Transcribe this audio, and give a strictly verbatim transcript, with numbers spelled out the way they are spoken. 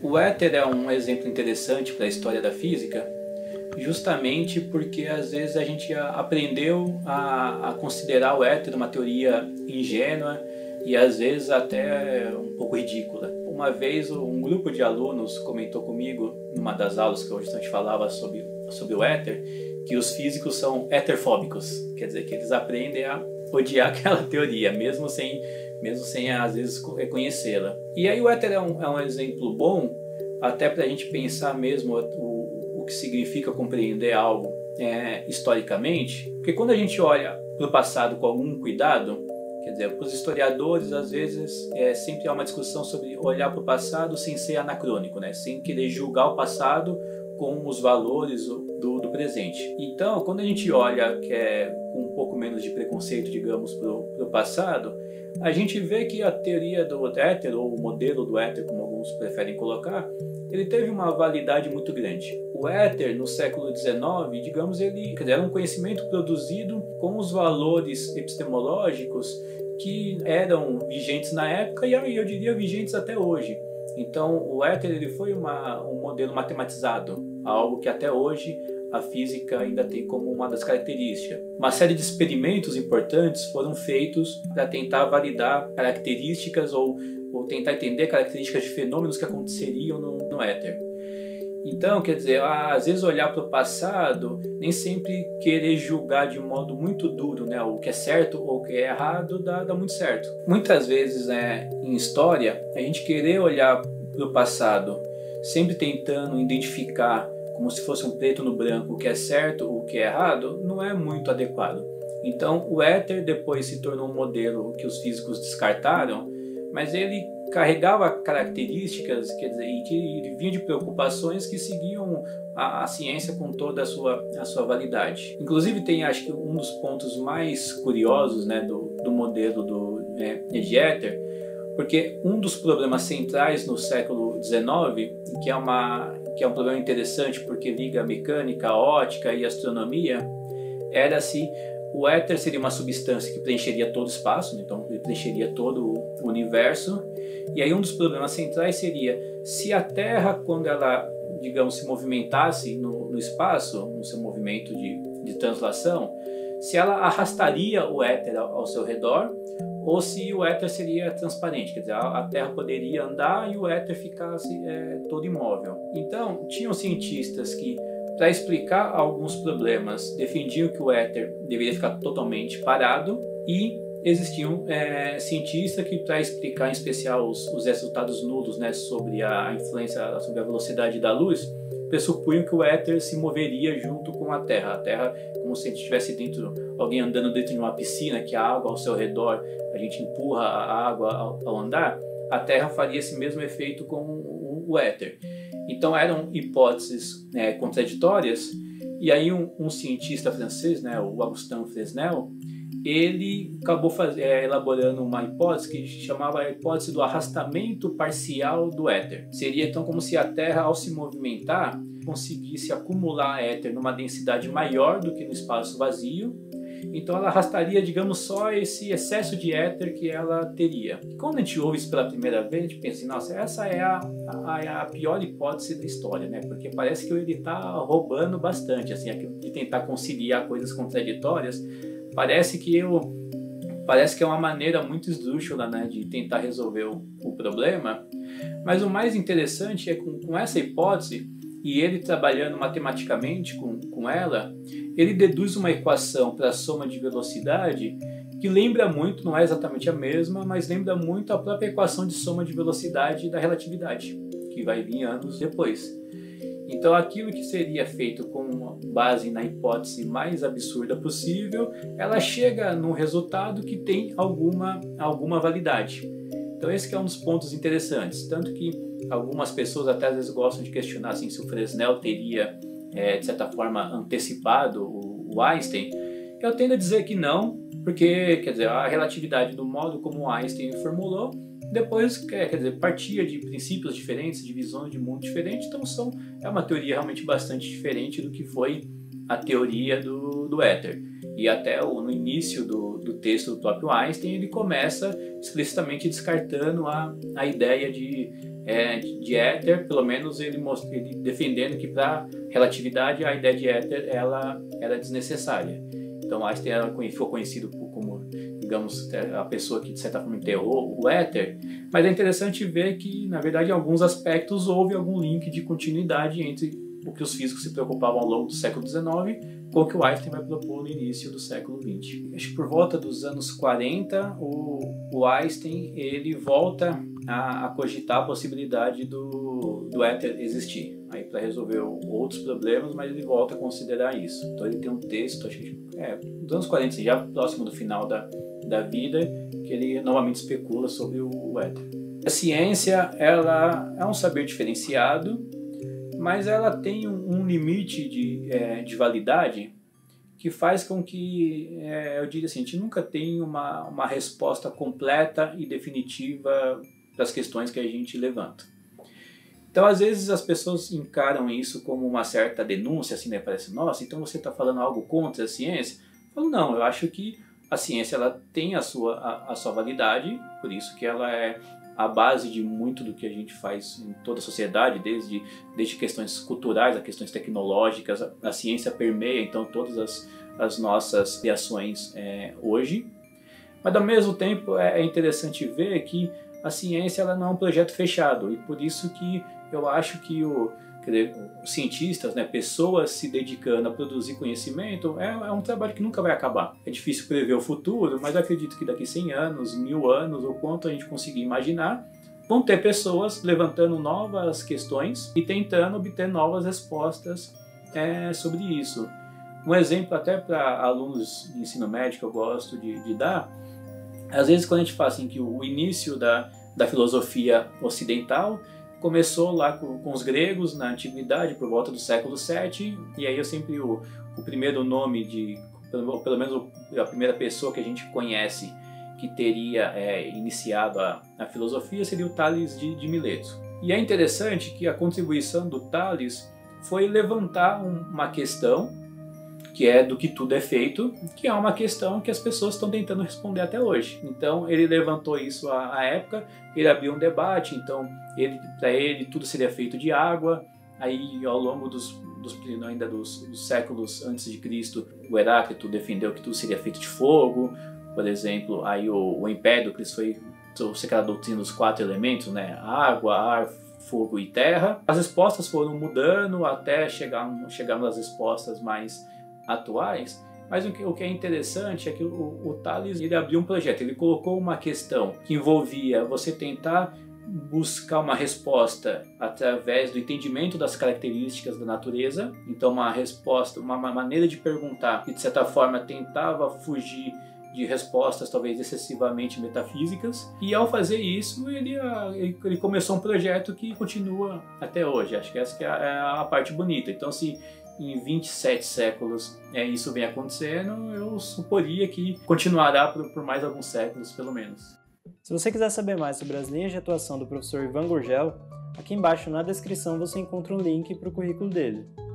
O éter é um exemplo interessante para a história da física, justamente porque às vezes a gente aprendeu a, a considerar o éter uma teoria ingênua e às vezes até um pouco ridícula. Uma vez um grupo de alunos comentou comigo, numa das aulas que hoje a gente falava sobre, sobre o éter, que os físicos são éterfóbicos, quer dizer que eles aprendem a odiar aquela teoria, mesmo sem, mesmo sem às vezes reconhecê-la. E aí o éter é um, é um exemplo bom, até para a gente pensar mesmo o, o que significa compreender algo é, historicamente, porque quando a gente olha para o passado com algum cuidado, quer dizer, para os historiadores às vezes é, sempre há uma discussão sobre olhar para o passado sem ser anacrônico, né? Sem querer julgar o passado com os valores do, do presente. Então, quando a gente olha que é com um pouco menos de preconceito, digamos, para o passado, a gente vê que a teoria do éter, ou o modelo do éter, como alguns preferem colocar, ele teve uma validade muito grande. O éter, no século dezenove, digamos, ele era um conhecimento produzido com os valores epistemológicos que eram vigentes na época e eu diria vigentes até hoje. Então, o éter ele foi uma, um modelo matematizado, algo que até hoje a física ainda tem como uma das características. Uma série de experimentos importantes foram feitos para tentar validar características ou, ou tentar entender características de fenômenos que aconteceriam no, no éter. Então, quer dizer, às vezes olhar para o passado, nem sempre querer julgar de modo muito duro, né, o que é certo ou o que é errado dá, dá muito certo. Muitas vezes, né, em história, a gente querer olhar para o passado, sempre tentando identificar como se fosse um preto no branco o que é certo ou o que é errado, não é muito adequado. Então, o éter depois se tornou um modelo que os físicos descartaram, mas ele carregava características, quer dizer, e que vinha de preocupações que seguiam a, a ciência com toda a sua, a sua validade. Inclusive tem, acho que um dos pontos mais curiosos, né, do, do modelo do é, de éter, porque um dos problemas centrais no século dezenove, que é, uma, que é um problema interessante porque liga a mecânica, a ótica e a astronomia, era se o éter seria uma substância que preencheria todo o espaço, então ele preencheria todo o universo. E aí um dos problemas centrais seria se a Terra, quando ela, digamos, se movimentasse no, no espaço, no seu movimento de, de translação, se ela arrastaria o éter ao, ao seu redor, ou se o éter seria transparente, quer dizer, a, a Terra poderia andar e o éter ficasse é, todo imóvel. Então, tinham cientistas que, para explicar alguns problemas, defendiam que o éter deveria ficar totalmente parado e existiam é, cientistas que, para explicar em especial os, os resultados nulos, né, sobre a influência, sobre a velocidade da luz, pressupunham que o éter se moveria junto com a Terra. A Terra, como se estivesse dentro, alguém andando dentro de uma piscina, que a água ao seu redor, a gente empurra a água ao, ao andar, a Terra faria esse mesmo efeito com o, o éter. Então eram hipóteses é, contraditórias, e aí um, um cientista francês, né, o Augustin Fresnel, ele acabou faz, é, elaborando uma hipótese que chamava a hipótese do arrastamento parcial do éter. Seria então como se a Terra, ao se movimentar, conseguisse acumular éter numa densidade maior do que no espaço vazio. Então ela arrastaria, digamos, só esse excesso de éter que ela teria. E quando a gente ouve isso pela primeira vez, a gente pensa assim, nossa, essa é a, a, a pior hipótese da história, né? Porque parece que ele está roubando bastante, assim, de tentar conciliar coisas contraditórias. Parece que eu, parece que é uma maneira muito esdrúxula, né, de tentar resolver o, o problema. Mas o mais interessante é com, com essa hipótese, e ele trabalhando matematicamente com, com ela, ele deduz uma equação para a soma de velocidade que lembra muito, não é exatamente a mesma, mas lembra muito a própria equação de soma de velocidade da relatividade, que vai vir anos depois. Então aquilo que seria feito com base na hipótese mais absurda possível, ela chega num resultado que tem alguma, alguma validade. Então esse que é um dos pontos interessantes, tanto que algumas pessoas até às vezes gostam de questionar assim, se o Fresnel teria, é, de certa forma, antecipado o, o Einstein. Eu tendo a dizer que não, porque quer dizer, a relatividade do modo como o Einstein formulou, depois quer dizer, partia de princípios diferentes, de visões de mundo diferentes, então são, é uma teoria realmente bastante diferente do que foi a teoria do, do éter. E até o, no início do, do texto do próprio Einstein, ele começa explicitamente descartando a, a ideia de, é, de éter, pelo menos ele, most, ele defendendo que para relatividade a ideia de éter ela era desnecessária. Então Einstein era, ficou conhecido como, digamos, a pessoa que de certa forma enterrou o éter, mas é interessante ver que, na verdade, em alguns aspectos houve algum link de continuidade entre o que os físicos se preocupavam ao longo do século dezenove com o que o Einstein vai propor no início do século vinte. Acho que por volta dos anos quarenta, o, o Einstein ele volta a, a cogitar a possibilidade do, do éter existir, aí para resolver outros problemas, mas ele volta a considerar isso. Então ele tem um texto, acho que é, dos anos quarenta, assim, já próximo do final da, da vida, que ele novamente especula sobre o, o éter. A ciência ela é um saber diferenciado, mas ela tem um, um limite de, é, de validade que faz com que, é, eu diria assim, a gente nunca tem uma, uma resposta completa e definitiva para as questões que a gente levanta. Então, às vezes, as pessoas encaram isso como uma certa denúncia, assim, né? Parece, nossa, então você está falando algo contra a ciência? Eu falo, não, eu acho que a ciência ela tem a sua, a, a sua validade, por isso que ela é a base de muito do que a gente faz em toda a sociedade, desde, desde questões culturais a questões tecnológicas, a, a ciência permeia então todas as, as nossas criações é, hoje. Mas ao mesmo tempo é, é interessante ver que a ciência ela não é um projeto fechado, e por isso que eu acho que o, quer dizer, os cientistas, né, pessoas se dedicando a produzir conhecimento, é, é um trabalho que nunca vai acabar. É difícil prever o futuro, mas eu acredito que daqui cem anos, mil anos, ou quanto a gente conseguir imaginar, vão ter pessoas levantando novas questões e tentando obter novas respostas é, sobre isso. Um exemplo até para alunos de ensino médio que eu gosto de, de dar, às vezes quando a gente fala assim, que o início da, da filosofia ocidental começou lá com, com os gregos na antiguidade, por volta do século sete, e aí eu sempre o, o primeiro nome de, pelo, pelo menos a primeira pessoa que a gente conhece que teria é, iniciado a, a filosofia seria o Tales de, de Mileto. E é interessante que a contribuição do Tales foi levantar um, uma questão que é do que tudo é feito, que é uma questão que as pessoas estão tentando responder até hoje. Então ele levantou isso à, à época, ele abriu um debate, então para ele tudo seria feito de água, aí ao longo dos, dos, ainda dos, dos séculos antes de Cristo, o Heráclito defendeu que tudo seria feito de fogo, por exemplo, aí o, o Empédocles foi aquela doutrina dos quatro elementos, né? Água, ar, fogo e terra. As respostas foram mudando até chegar, chegar nas respostas mais atuais, mas o que, o que é interessante é que o, o Tales ele abriu um projeto, ele colocou uma questão que envolvia você tentar buscar uma resposta através do entendimento das características da natureza, então uma resposta, uma, uma maneira de perguntar que de certa forma tentava fugir de respostas talvez excessivamente metafísicas, e ao fazer isso ele, ele começou um projeto que continua até hoje. Acho que essa que é a, a parte bonita. Então se em vinte e sete séculos é, isso vem acontecendo, eu suporia que continuará por, por mais alguns séculos, pelo menos. Se você quiser saber mais sobre as linhas de atuação do professor Ivan Gurgel, aqui embaixo na descrição você encontra um link para o currículo dele.